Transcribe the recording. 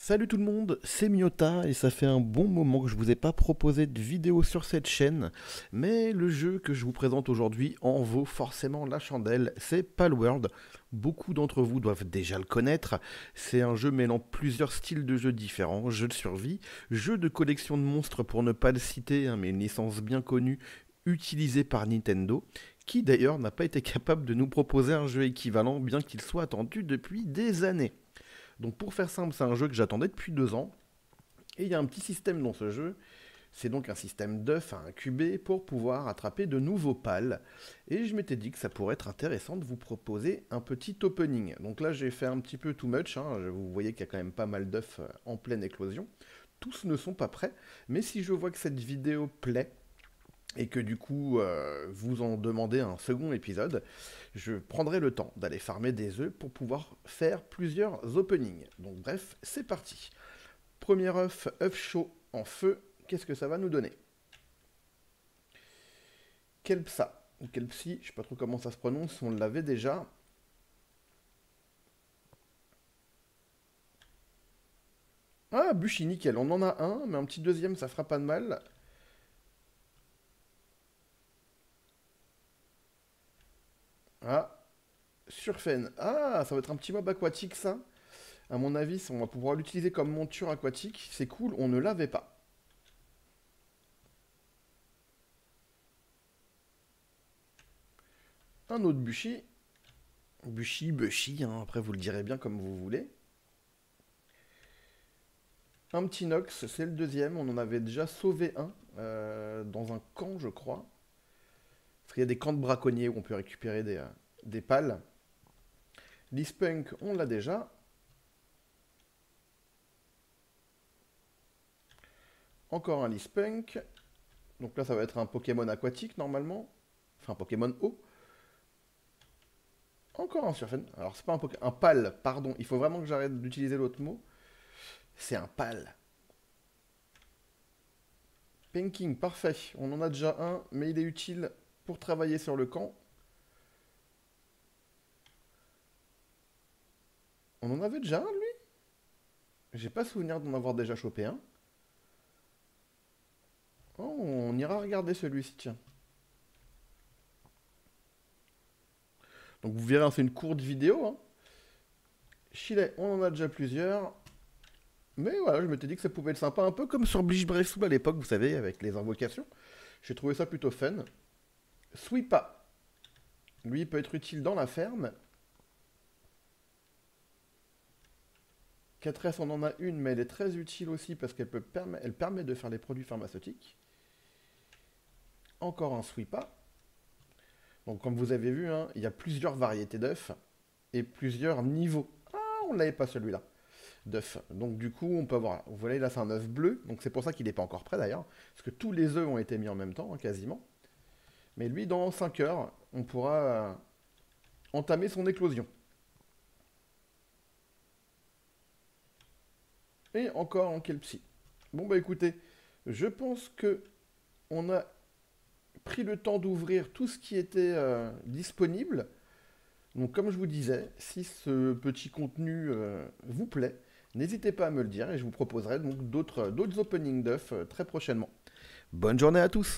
Salut tout le monde, c'est Miota et ça fait un bon moment que je vous ai pas proposé de vidéo sur cette chaîne, mais le jeu que je vous présente aujourd'hui en vaut forcément la chandelle, c'est Palworld. Beaucoup d'entre vous doivent déjà le connaître, c'est un jeu mêlant plusieurs styles de jeux différents, jeu de survie, jeu de collection de monstres pour ne pas le citer, hein, mais une licence bien connue utilisée par Nintendo, qui d'ailleurs n'a pas été capable de nous proposer un jeu équivalent bien qu'il soit attendu depuis des années. Donc pour faire simple, c'est un jeu que j'attendais depuis 2 ans. Et il y a un petit système dans ce jeu. C'est donc un système d'œufs à incuber pour pouvoir attraper de nouveaux pals. Et je m'étais dit que ça pourrait être intéressant de vous proposer un petit opening. Donc là, j'ai fait un petit peu too much, hein. Vous voyez qu'il y a quand même pas mal d'œufs en pleine éclosion. Tous ne sont pas prêts. Mais si je vois que cette vidéo plaît, et que du coup vous en demandez un second épisode, je prendrai le temps d'aller farmer des œufs pour pouvoir faire plusieurs openings. Donc bref, c'est parti. Premier œuf, œuf chaud en feu, qu'est-ce que ça va nous donner? Kelpsa, ou Kelpsi, je sais pas trop comment ça se prononce, on l'avait déjà. Ah, Bushi, nickel, on en a un, mais un petit deuxième, ça fera pas de mal. Ah, Surfen. Ah, ça va être un petit mob aquatique, ça. À mon avis, on va pouvoir l'utiliser comme monture aquatique. C'est cool, on ne l'avait pas. Un autre Bushi. Bushi, Bushi, hein, après vous le direz bien comme vous voulez. Un petit Nox, c'est le deuxième. On en avait déjà sauvé un dans un camp, je crois. Parce qu'il y a des camps de braconniers où on peut récupérer des pales. L'Ispunk, on l'a déjà. Encore un Lispunk. Donc là, ça va être un Pokémon aquatique normalement. Enfin, un Pokémon eau. Encore un Surfen. Alors, c'est pas un Pokémon. Un pal, pardon. Il faut vraiment que j'arrête d'utiliser l'autre mot. C'est un pal. Penking, parfait. On en a déjà un, mais il est utile pour travailler sur le camp. On en avait déjà un, lui? J'ai pas souvenir d'en avoir déjà chopé un. Oh, on ira regarder celui-ci, tiens. Donc vous verrez, hein, c'est une courte vidéo, hein. Chile, on en a déjà plusieurs. Mais voilà, je m'étais dit que ça pouvait être sympa, un peu comme sur Bleach Breath à l'époque, vous savez, avec les invocations. J'ai trouvé ça plutôt fun. Sweepa. Lui, il peut être utile dans la ferme. 4S, on en a une, mais elle est très utile aussi parce elle permet de faire les produits pharmaceutiques. Encore un Sweepa. Donc comme vous avez vu, hein, il y a plusieurs variétés d'œufs et plusieurs niveaux. Ah, on l'avait pas celui-là d'œufs. Donc du coup, on peut avoir, vous voyez là, c'est un œuf bleu, donc c'est pour ça qu'il n'est pas encore prêt d'ailleurs, parce que tous les œufs ont été mis en même temps, hein, quasiment. Mais lui, dans 5 heures, on pourra entamer son éclosion. Et encore en Kelpsie. Bon bah écoutez, je pense que on a pris le temps d'ouvrir tout ce qui était disponible. Donc comme je vous disais, si ce petit contenu vous plaît, n'hésitez pas à me le dire et je vous proposerai donc d'autres openings d'œufs très prochainement. Bonne journée à tous!